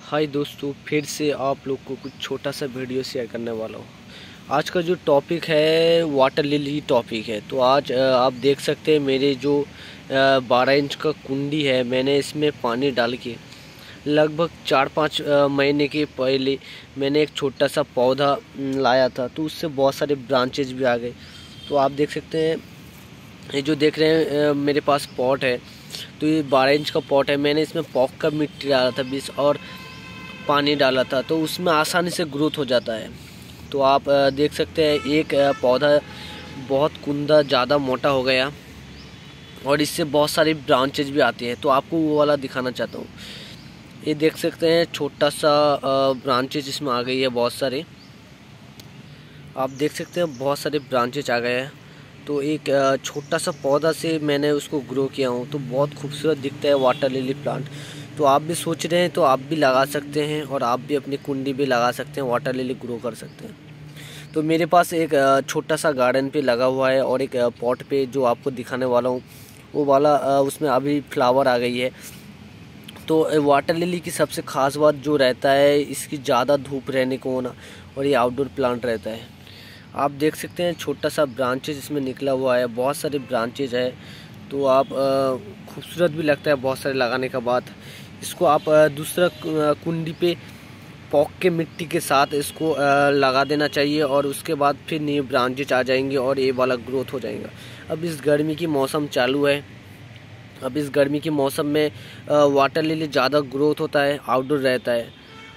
हाय दोस्तों, फिर से आप लोग को कुछ छोटा सा वीडियो शेयर करने वाला हूँ। आज का जो टॉपिक है वाटर लिली टॉपिक है। तो आज आप देख सकते हैं मेरे जो 12 इंच का कुंडी है, मैंने इसमें पानी डाल के लगभग 4-5 महीने के पहले मैंने एक छोटा सा पौधा लाया था। तो उससे बहुत सारे ब्रांचेज भी आ गए। तो आप देख सकते हैं, ये जो देख रहे हैं मेरे पास पॉट है। तो ये 12 इंच का पॉट है। मैंने इसमें पॉक का मिट्टी डाला था 20 और पानी डाला था, तो उसमें आसानी से ग्रोथ हो जाता है। तो आप देख सकते हैं एक पौधा बहुत कुंदा ज़्यादा मोटा हो गया और इससे बहुत सारी ब्रांचेज भी आती हैं। तो आपको वो वाला दिखाना चाहता हूँ। ये देख सकते हैं छोटा सा ब्रांचेज इसमें आ गई है, बहुत सारे आप देख सकते हैं बहुत सारे ब्रांचेज आ गए हैं। तो एक छोटा सा पौधा से मैंने उसको ग्रो किया हूँ, तो बहुत खूबसूरत दिखता है वाटर लिली प्लांट। तो आप भी सोच रहे हैं तो आप भी लगा सकते हैं और आप भी अपनी कुंडी भी लगा सकते हैं, वाटर लिली ग्रो कर सकते हैं। तो मेरे पास एक छोटा सा गार्डन पे लगा हुआ है और एक पॉट पे जो आपको दिखाने वाला हूँ वो वाला उसमें अभी फ्लावर आ गई है। तो वाटर लिली की सबसे ख़ास बात जो रहता है, इसकी ज़्यादा धूप रहने को होना, और ये आउटडोर प्लांट रहता है। आप देख सकते हैं छोटा सा ब्रांचेज इसमें निकला हुआ है, बहुत सारे ब्रांचेज है। तो आप खूबसूरत भी लगता है बहुत सारे लगाने का बाद। इसको आप दूसरा कुंडी पे पॉक के मिट्टी के साथ इसको लगा देना चाहिए और उसके बाद फिर नए ब्रांचेज आ जाएंगे और ये वाला ग्रोथ हो जाएगा। अब इस गर्मी की मौसम चालू है। अब इस गर्मी के मौसम में वाटर लिली ज़्यादा ग्रोथ होता है, आउटडोर रहता है।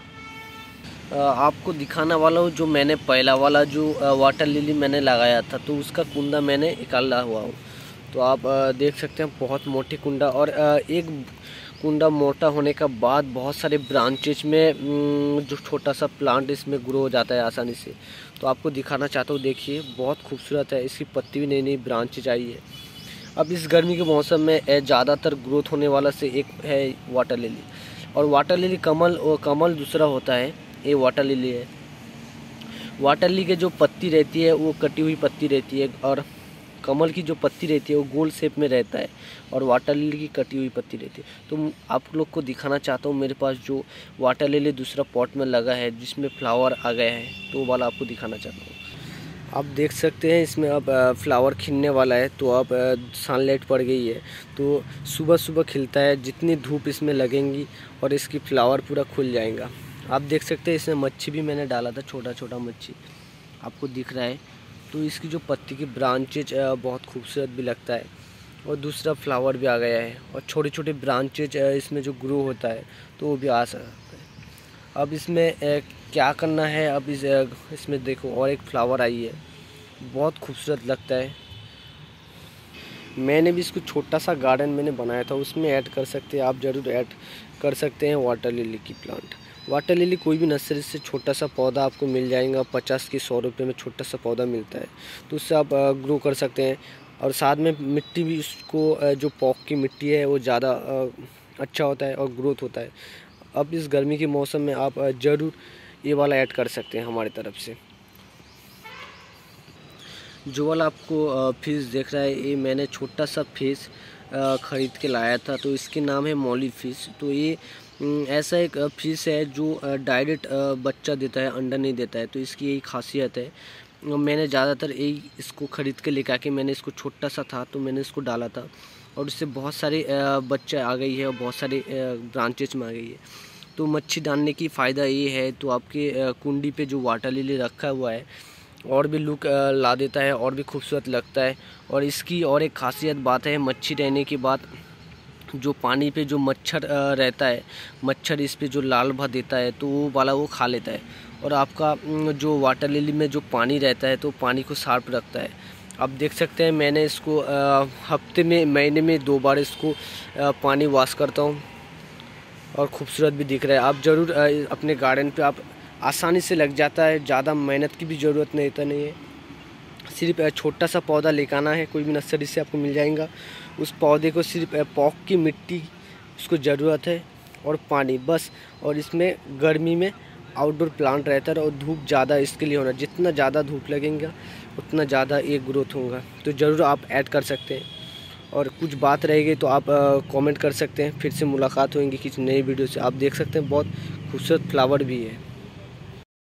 आपको दिखाना वाला हूँ जो मैंने पहला वाला जो वाटर लिली मैंने लगाया था, तो उसका कुंडा मैंने निकाला हुआ हूँ। तो आप देख सकते हैं बहुत मोटी कुंडा, और एक कुंडा मोटा होने का बाद बहुत सारे ब्रांचेज में जो छोटा सा प्लांट इसमें ग्रो हो जाता है आसानी से। तो आपको दिखाना चाहता हूँ, देखिए बहुत खूबसूरत है, इसकी पत्ती भी नई नई ब्रांचेज आई है। अब इस गर्मी के मौसम में ज़्यादातर ग्रोथ होने वाला से एक है वाटर लिली। और वाटर लिली कमल और कमल दूसरा होता है, ये वाटर लिली है। वाटर लिली के जो पत्ती रहती है वो कटी हुई पत्ती रहती है, और कमल की जो पत्ती रहती है वो गोल शेप में रहता है, और वाटर लिली की कटी हुई पत्ती रहती है। तो आप लोग को दिखाना चाहता हूँ मेरे पास जो वाटर लिली दूसरा पॉट में लगा है जिसमें फ्लावर आ गया है, तो वो वाला आपको दिखाना चाहता हूँ। आप देख सकते हैं इसमें अब फ्लावर खिलने वाला है। तो अब सनलाइट पड़ गई है, तो सुबह सुबह खिलता है। जितनी धूप इसमें लगेंगी और इसकी फ्लावर पूरा खुल जाएगा। आप देख सकते हैं इसमें मच्छी भी मैंने डाला था, छोटा छोटा मच्छी आपको दिख रहा है। तो इसकी जो पत्ती की ब्रांचेज बहुत खूबसूरत भी लगता है, और दूसरा फ्लावर भी आ गया है, और छोटे छोटे ब्रांचेज इसमें जो ग्रो होता है तो वो भी आ सकता है। अब इसमें क्या करना है, अब इसमें देखो और एक फ्लावर आई है, बहुत खूबसूरत लगता है। मैंने भी इसको छोटा सा गार्डन मैंने बनाया था, उसमें ऐड कर सकते हैं, आप ज़रूर ऐड कर सकते हैं वाटर लिली की प्लांट। वाटर लिली कोई भी नर्सरी से छोटा सा पौधा आपको मिल जाएगा, 50 के 100 रुपये में छोटा सा पौधा मिलता है। तो उससे आप ग्रो कर सकते हैं। और साथ में मिट्टी भी उसको जो पॉक की मिट्टी है वो ज़्यादा अच्छा होता है और ग्रोथ होता है। अब इस गर्मी के मौसम में आप ज़रूर ये वाला ऐड कर सकते हैं हमारी तरफ से। जो वाला आपको फिश देख रहा है, ये मैंने छोटा सा फिश ख़रीद के लाया था। तो इसके नाम है मॉली फ़िश। तो ये ऐसा एक फिश है जो डायरेक्ट बच्चा देता है, अंडा नहीं देता है। तो इसकी यही खासियत है। मैंने ज़्यादातर यही इसको ख़रीद के लेकर के, मैंने इसको छोटा सा था तो मैंने इसको डाला था, और इससे बहुत सारे बच्चे आ गई है और बहुत सारे ब्रांचेज में आ गई है। तो मच्छी डालने की फ़ायदा ये है, तो आपके कुंडी पे जो वाटर लिली रखा हुआ है और भी लुक ला देता है और भी खूबसूरत लगता है। और इसकी और एक ख़ासियत बात है, मच्छी रहने के बाद जो पानी पे जो मच्छर रहता है, मच्छर इस पे जो लाल भा देता है तो वो वाला वो खा लेता है। और आपका जो वाटर लिली में जो पानी रहता है तो पानी को साफ रखता है। आप देख सकते हैं मैंने इसको हफ्ते में महीने में 2 बार इसको पानी वॉश करता हूँ, और ख़ूबसूरत भी दिख रहा है। आप ज़रूर अपने गार्डन पे आप आसानी से लग जाता है, ज़्यादा मेहनत की भी ज़रूरत नहीं है। सिर्फ छोटा सा पौधा लेकर आना है, कोई भी नर्सरी से आपको मिल जाएगा। उस पौधे को सिर्फ पॉक की मिट्टी उसको ज़रूरत है और पानी बस। और इसमें गर्मी में आउटडोर प्लांट रहता है और धूप ज़्यादा इसके लिए होना, जितना ज़्यादा धूप लगेगा उतना ज़्यादा ये ग्रोथ होगा। तो ज़रूर आप ऐड कर सकते हैं। और कुछ बात रहेगी तो आप कमेंट कर सकते हैं। फिर से मुलाकात होगी किसी नई वीडियो से। आप देख सकते हैं बहुत खूबसूरत फ्लावर भी है।